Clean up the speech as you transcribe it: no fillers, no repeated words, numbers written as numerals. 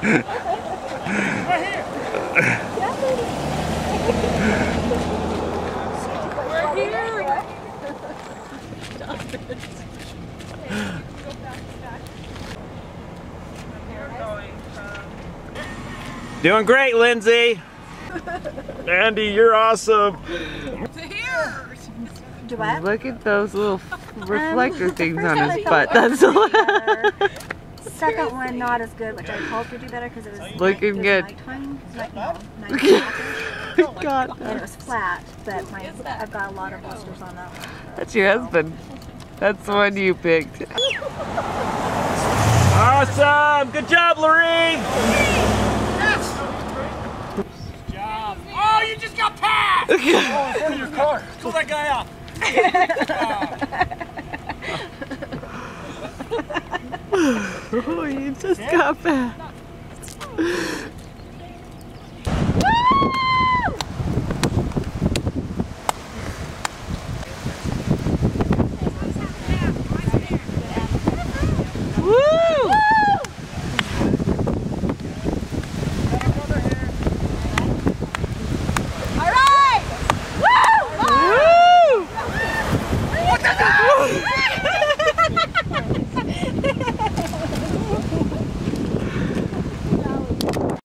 here. We're here. Stop it. Doing great, Lindsay. Andy, you're awesome. Do what? Look at those little reflector things on his butt. That's second one not as good, which I hope to do better because it was looking good. Nighttime, nighttime, God, and it was flat, but I've got a lot of blisters on that one. that's your husband. That's the one you picked. Awesome. Good job, Lorene. Oh, you just got passed! Oh, in front of your car. Pull that guy out. Oh, you just got back.